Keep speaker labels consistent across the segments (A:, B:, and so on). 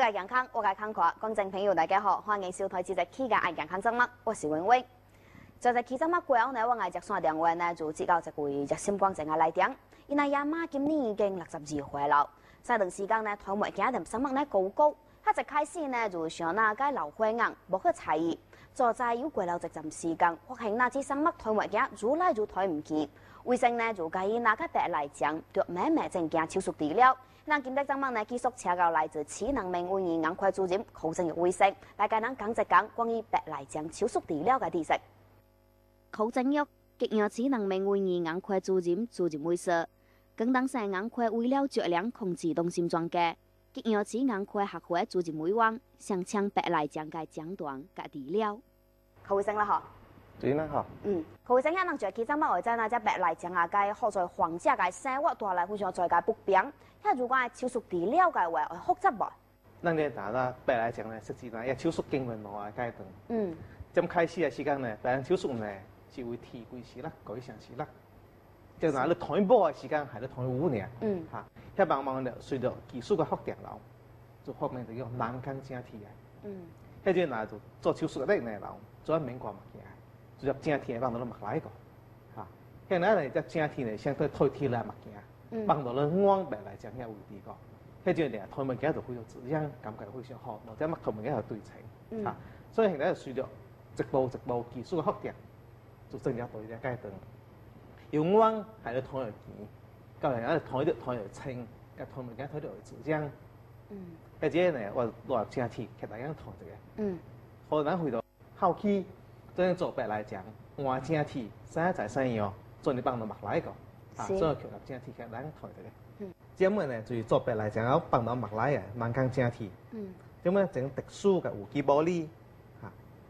A: 嘅健康，我嘅康快，观众朋友大家好，欢迎收睇这只期间爱健康节目，我是文文。在这期节目过后呢，我爱接线电话呢，就接到一位热心观众嘅来电。因为阿妈今年已经62岁了，这段时间呢，台湾家庭生活呢高高，他一开始呢就想那个老花眼，无去采医，就在又过了一阵时间，发现那只生物台湾家愈来愈抬唔起，卫生呢就建议那个白来讲，就慢慢正行手术治疗。那今日节目呢，继续请到来自启能名卫院眼科主任寇正玉医生，来跟咱讲一讲关于白内障手术治疗嘅知识。寇正玉，吉阳启能名卫院眼科主任医师，更当上眼科微疗质量控制中心专家，吉阳启眼科学会主任委员，上抢白内障嘅诊断嘅治疗。寇医生啦，嗬。
B: 主任好。
A: 寇医生一能做起节目或者那只白内障啊，嘅好在患者嘅生活带来非常在嘅不便。那如果係手術治療嘅話，會複雜噃。
B: 咱咧打啦白內障咧，實際上一手術經過冇嘅階段。咁開始嘅時間咧，白內手術咧是會提幾時啦，改成時啦。即係嗱，你台波嘅時間係你台5年。嚇，一慢慢咧隨着技術嘅發展咯，就後面就叫人工整體嘅。迄陣嗱就做手術嘅咧咯，做一美國物件，就入整體幫到你物來個。嚇，現在咧只整體咧相對推體來物件。幫到你眼白內障嘅位置個，迄陣咧台灣家就非常自然，感覺非常好，或者乜台灣家就對稱，嚇，所以現在隨着一步一步技術嘅發展，就進入到呢個階段。由眼係咧睇嚟見，到嚟咧睇嚟清，嘅台灣家睇到自然。迄陣咧我落整體，給大家睇一個。後來去到後期，真做白內障，換整體，生在生樣，做你幫到物來個。所以橋立整體嘅兩台嘅，咁樣咧就做白內障後幫到脈來嘅人工整體，咁樣整特殊嘅有機玻璃嚇，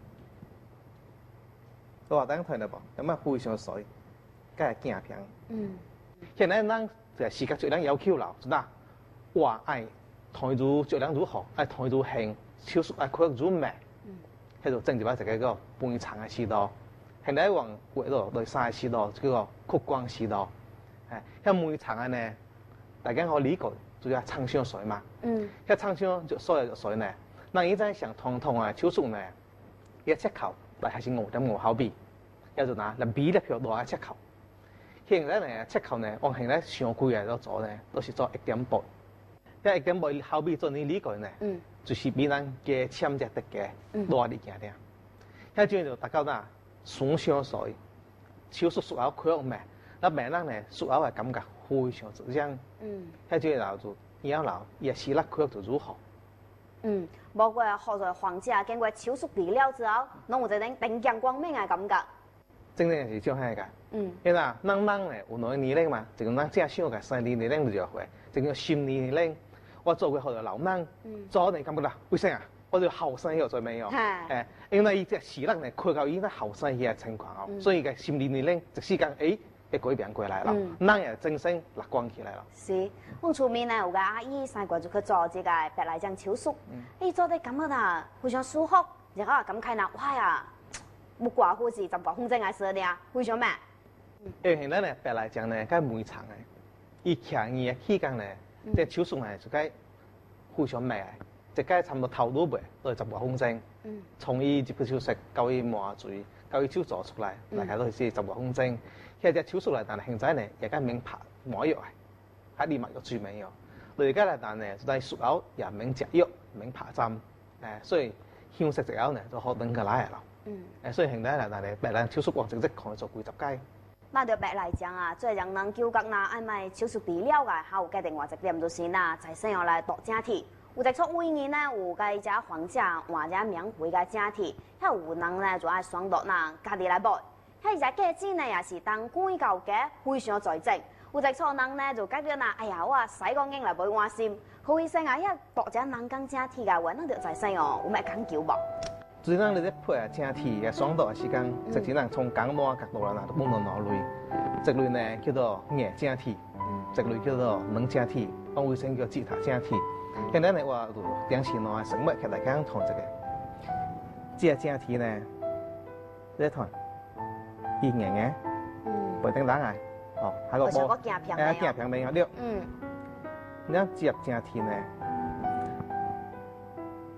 B: 我話等台嘞噃，咁啊非常水，加係鏡片。現在咱就視覺質量要求啦，嗱，話愛台如質量如何，愛台如輕，手術愛開如慢，喺度整入一個半長嘅時代，現在往畫到對三嘅時代叫做屈光時代。像每場嘅呢，大家可理解，就係長相水嘛。像長相就所有嘅水呢，那現在想通啊手術呢，一切口，但係是5.5毫米，有就拿2米的票多一切口。現在呢，切口呢，往現在上貴嘅都做呢，都是做1.8。因為1.8毫米做你理解呢，就是比咱嘅簽只得嘅多啲嘅啲。像這就大家嗱，雙相水，手術術後開慢。那病人呢，術後嘅感覺非常自然。喺這樓就以後樓也是啦，佢就如何。
A: 不過好在患者經過手術治療之後，攏有一種定鏡光明嘅感覺。
B: 真正是這樣嘅。因為嗱，人呢有兩個年齡嘛，一個人正想嘅生理年齡就會，一個心理年齡。我做過好多老人，做你感覺啦，為啥啊？我哋後生又做咩樣？因為伊隻視力呢，佢到伊啲後生嘅情況哦，所以嘅心理年齡一時間會改變過來了，人也精神樂觀起來了。
A: 是，我厝面呢有個阿姨3個月就去做這個白內障手術，伊做得感覺啦非常舒服，然後感慨啦，哇呀，不掛護士10個風箏嘅事呢，非常慢。
B: 因為現在呢白內障呢，佢每場呢，伊徛伊嘅期間呢，即手術呢就該非常慢，即該差唔多頭都未都係10個風箏，從伊接個手術到伊麻醉，到伊手做出來，大概都係10個風箏。其實手術嚟，但係現在呢，而家免拍麻藥係，喺連麻藥注未有。而家嚟但呢，就係術後又免食藥，免拍針，所以休息之後呢，就好等佢來咯。所以現在嚟但係白內手術往正式可以做幾十屆。
A: 那條白內障啊，最讓人糾結啦，係咪手術治療嘅？還有決定話一點就是啦，在生下來度整體。有一撮胃炎呢，有個只患者患者免費嘅整體，還有人呢就愛選擇啦，家己來買。喺只假肢呢，也是當廣告嘅非常在正。有一撮人呢就覺得啦，哎呀，我使個硬來買換心。佢醫生啊，一度只人工整體嘅話，那就在生哦，有咩講究無？
B: 最咱咧配啊整體嘅爽度嘅時間，實際上從簡單角度來講，都分兩類。一類呢叫做硬整體，一類叫做軟整體，講衛生叫自體整體。現在呢我就點起來生物給大家談一個，這整體呢，呢談。伊硬嘅，背頂打嘅，喺個波，鏡片未有了。你接整體呢，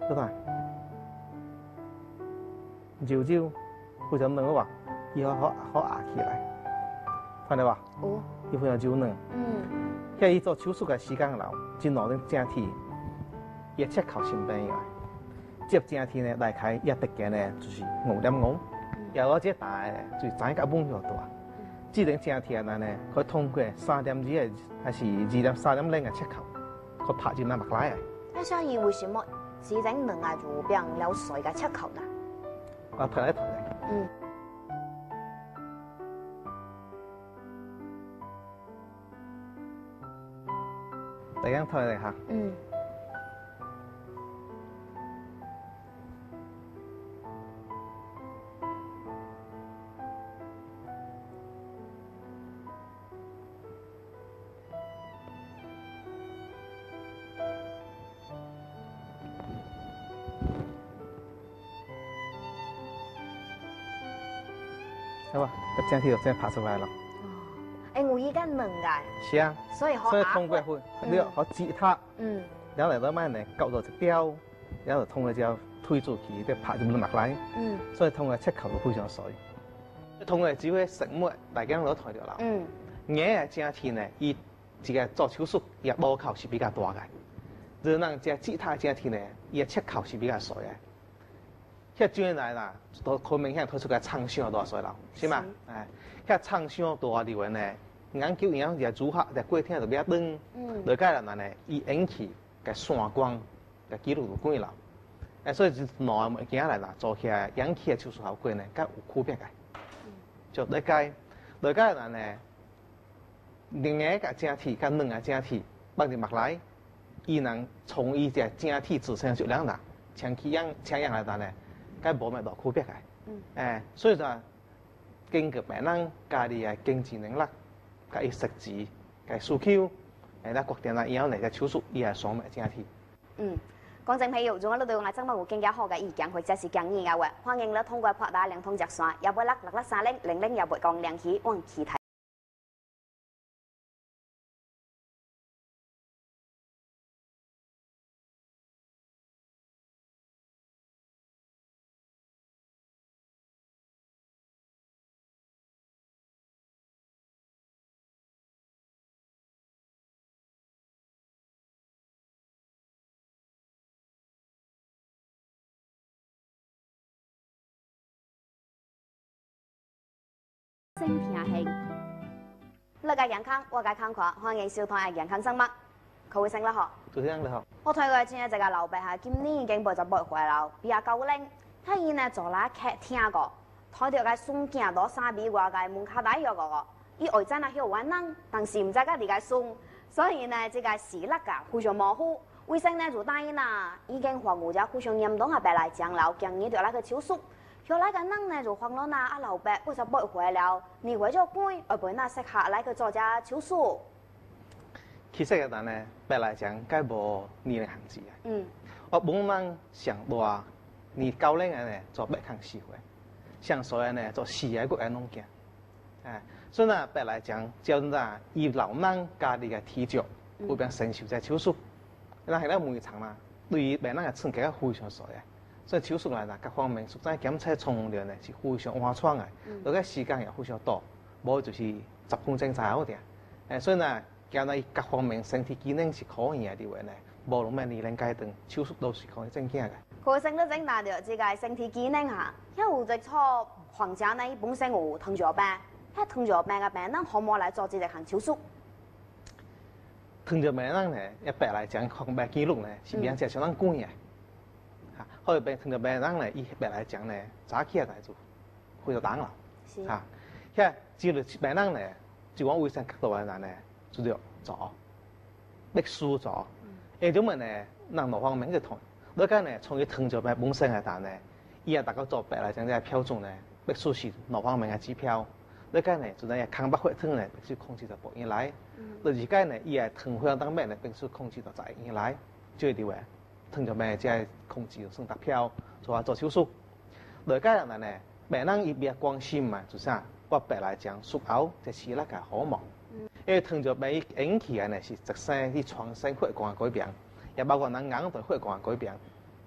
B: 对吧？揉揉，非常嫩哇，以后好压起来，看到吧？
A: 哦，
B: 伊非常柔嫩。遐伊做手术的时间老，真老人整体，伊切口生病以外，接整体呢，大概一特件呢就是5.5，然后这大呢就是长甲猛许大。智能整体呢，可以通过3.2还是2.3.0的切口，可拍进那目来啊。
A: 那所以为什么智能能啊就变了水嘅切口呢？
B: 啊，抬来。大家睇嚟吓。係嘛，一整體就真係拍出來了。
A: 我依家能㗎。
B: 是啊。
A: 所以
B: 通過會，你可指它。然後嚟到咩呢？搞到一雕，然後通過之後推出去，即拍就冇落來。所以通過切口就非常水。通過只會食物，大家都睇到啦。眼嘅整體呢，伊自己做手術，伊個刀口是比較大嘅。然後只指它整體呢，伊個切口是比較水嘅。遐轉來啦，都好明顯推出個腸傷大水啦，是嘛？遐腸傷大的話呢，研究營養就煮下，就過天就比較長。落解啦呢，伊引起個散光個記錄就貴啦。所以就拿物件來啦，做起來引起嘅手術效果呢，較有區別嘅。就落解啦呢，硬個整體甲軟個整體放入脈來，伊能從伊隻整體自身質量啦，長期養來呢。該無咩大區別嘅，所以就經過病人家己嘅經濟能力、甲伊實際嘅需求，咱決定啦以後嚟嘅手術，伊係雙面整體。
A: 觀眾朋友，如果你對我哋節目有更加好嘅意見或者是建議嘅話，歡迎你通過撥打聯通熱線186663000又撥講聯繫往其他。身體係，你嘅健康，我嘅康快，歡迎收睇健康生物。佢會升啦嗬。
B: 主持人你好。
A: 我睇過前一隻嘅老伯係今年已經80歲啦，比較高齡。睇伊呢做啦劇聽過，睇到個孫見到三米外嘅門卡底有個，伊外真係曉玩人，但是唔知佢哋嘅孫，所以呢這個視力啊非常模糊。衛生呢就答應啦，已經患有咗非常嚴重嘅白內障了，建議對那個手術。後來個人呢就話啦，阿老伯80歲了，你為咗貴，而本那適合來去做隻手術。
B: 其實個人呢，白內障該無年齡限制嘅。我本人上話，你高齡嘅呢做140歲，上歲嘅呢做40個人攏驚。所以呢，白內障叫做以老人家己嘅體質，會變承受隻手術。但係咧門診啦，對於病人嘅衝擊非常大嘅。所以手術來啦，各方面實在檢測重量呢是非常划算嘅，而且時間也非常多，無就是10分鐘就好啲。所以呢，叫你各方面身體機能是可以嘅啲話呢，無論咩年齡階段，手術都是可以正經嘅。
A: 佢成都整大條自己身體機能嚇，因為有隻錯患者呢本身有糖尿病，喺糖尿病嘅病人可唔可以來做這隻行手術？
B: 糖尿病人呢，一白來講，抗病記錄呢是比較相當貴嘅。後邊糖尿病人呢，伊白來講呢，早期嘅大做，非常難啦。嚇，遐治療病人呢，就講衛生角度嘅人呢，就要做，必須做。因為呢，人某方面嘅痛，而家呢，從佢糖尿病本身嘅人呢，伊也大家做白來講嘅標準呢，必須是某方面嘅指標。而家呢，就係抗白血糖呢，必須控制到8以內。而家呢，伊係糖血當面呢，必須控制到10以內，就係啲話。糖尿病即係控制算達標，做手術。而家人呢，病人伊比較關心嘛，就啥？我白來講術後即視力嘅好望。因為糖尿病引起嘅呢是直身啲全身血管嘅改變，也包括咱眼袋血管嘅改變。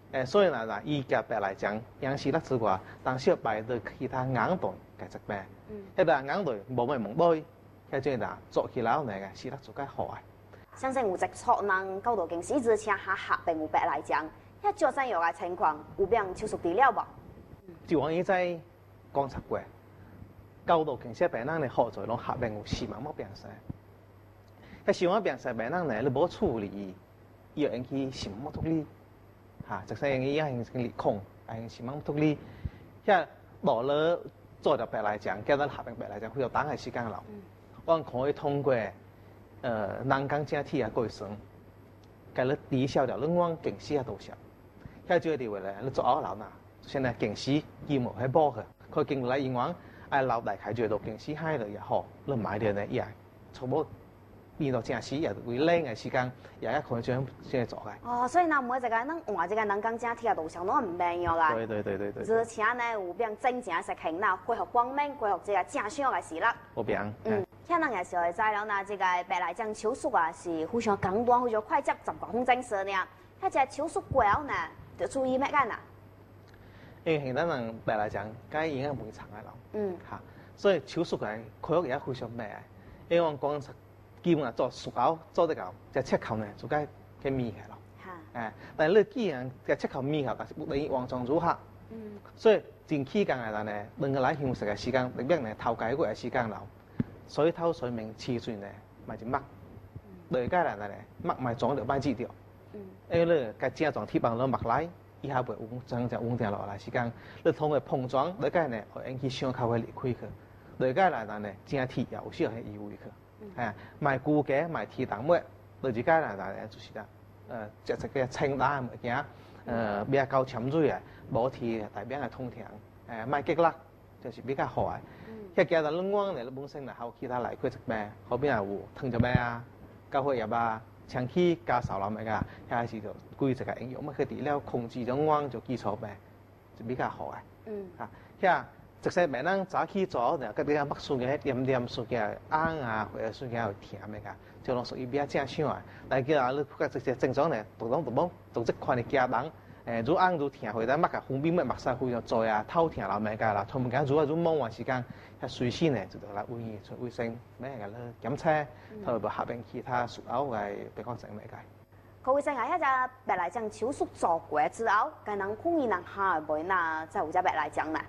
B: 所以呢，以甲病来讲，阳气力之外，但是排到其他眼袋嘅疾病。迄個眼袋冇咩問題，迄種啦做起來呢個視力就較好啊。
A: 相信有一撮人搞到近視之前下下病有病來講，遐照真藥嘅情況有變手術治療無？
B: 就我以前觀察過，搞到近視病人呢好在攏下病有視網膜病逝。迄視網膜病逝病人呢，你無處理，伊又引起視網膜脫離，嚇，直使伊引起裂孔，引起視網膜脫離，遐落了。做條病來講，叫咱下病病來講，會有等嘅時間咯。我可以通過人工整體啊過程，給你抵消掉你往近視啊多少。遐就係話咧，你做熬老呐，現在近視肌膜係補嘅，佢經來以往愛老大開就到近視害了也好，你買啲呢也全部變到正視，也會靚嘅時間，也可以將先做嘅。
A: 哦，所以嗱，每一個人換一個人工整體啊，都上攏唔變樣啦。
B: 對。
A: 而且呢，有變真正實行啦，恢復光明，恢復這個正常嘅視力。
B: 冇變。
A: 遐人也是會知了呢，這個白內障手術啊，是非常簡單、非常快捷、10多分鐘事呢。遐這個手術過後呢，就注意乜嘢啦？
B: 因為現在人白內障，梗係影響門長嘅咯。嚇，所以手術嘅佢也非常咩嘅，因為我講基本上做術後做得到，隻切口呢就該嘅咪嘅咯。但係你既然隻切口咪嘅，但是不等於完全如何。所以前期間嘅人呢，兩個來休息嘅時間，特別呢頭幾個月嘅時間咯，水透水明持續呢，咪就擘，對家人呢擘咪裝到擺治療。因為咧個症狀鐵棒你擘來，以後會穩定落來時間，你通過碰撞，對家呢會引起傷口嘅裂開去，對家人呢整體有時候係移位去。賣骨骼賣鐵蛋末，對自家人就是啦，即係個清淡物件，比較夠潛水嘅，冇鐵代表係通暢，賣激辣就是比較好嘅。一件就冷光呢，你本身呢有其他嚟佢疾病，後邊有糖尿病啊、高血壓啊、長期加受冷物㗎，開始就規則嘅營養乜佢治療控制咗光就基礎病就比較好嘅。直細病人早起做，然後嗰啲乜數嘅點數嘅硬啊，或者數嘅有甜嘅㗎，就攏屬於比較正常啊。但係叫你個直接正常呢，讀即款嘅家人，如硬如甜或者乜嘅紅邊乜墨曬會就做啊，偷甜老咩㗎啦，同埋如忙完時間，係隨時呢就嚟衛生咩嘅啦，檢測同埋合併其他術後嘅比較整咩嘅。
A: 佢醫生啊，一隻白內障手術做過之後，佢能控制人下背嗱，就有隻白內障啦。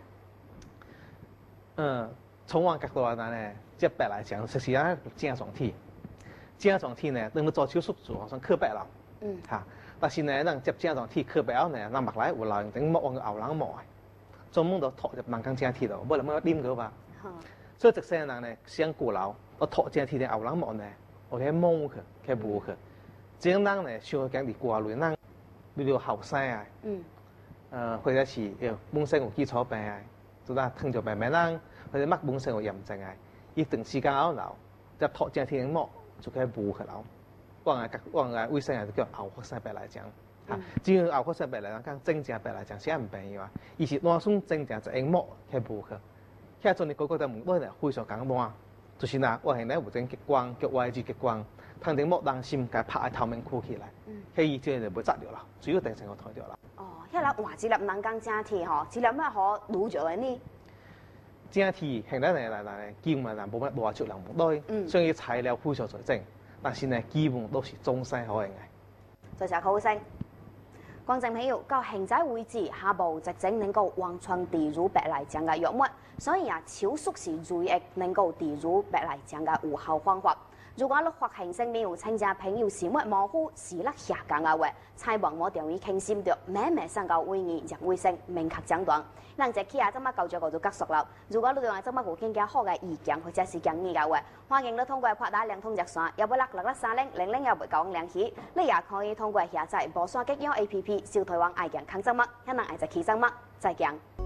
B: 從我角度來講呢，這白內障實際上正常體，正常體呢，等你做手術做好像刻白了，但是呢，人接正常體刻白後呢，人目來有老人整膜往後人膜，做夢都托入人工正體度，冇人冇掂佢吧。所以這些人呢，想過勞，我托正體的後人膜呢，我喺摸佢，喺補佢，這樣人呢，想講啲過來人，比如後生啊，或者是本身有基礎病啊。做得糖尿病病人，或者乜本身有炎症啊，一定時間後留，就托正天膜就可以補佢留。我係衛生係叫後發性白內障，只要後發性白內障講正正白內障先唔病嘅話，而是攞送正正就硬膜去補佢。現在做你個個都唔多係非常簡單，就是嗱，我係呢有種激光、腳外之激光，糖尿膜當心嘅拍喺透明箍起來，佢就唔會摘掉啦，主要定成個台掉啦。
A: 一粒話只粒人工整體嗬，只粒乜可攞著嚟呢？
B: 整體現在呢，基本上冇乜多出量多，所以材料非常在正，但是呢，基本都是中西口型嘅。
A: 多謝柯醫生。觀眾朋友，到現在為止，下部直整能夠完全治癒白內障嘅藥物，所以手術是唯一能夠治癒白內障嘅有效方法。如果你發現身邊有親戚朋友視物模糊、視力下降嘅話，千萬莫掉以輕心着，慢慢上到為你讓衛生明確診斷。咱這期怎麼教咗個就結束啦。如果你對我怎麼有更加好嘅意見或者是建議嘅話，歡迎你通過撥打2通熱線，要不6613000要會講聯繫。你也可以通過下載無線激央 APP 小台灣愛健康節目，可能係隻期節目，再見。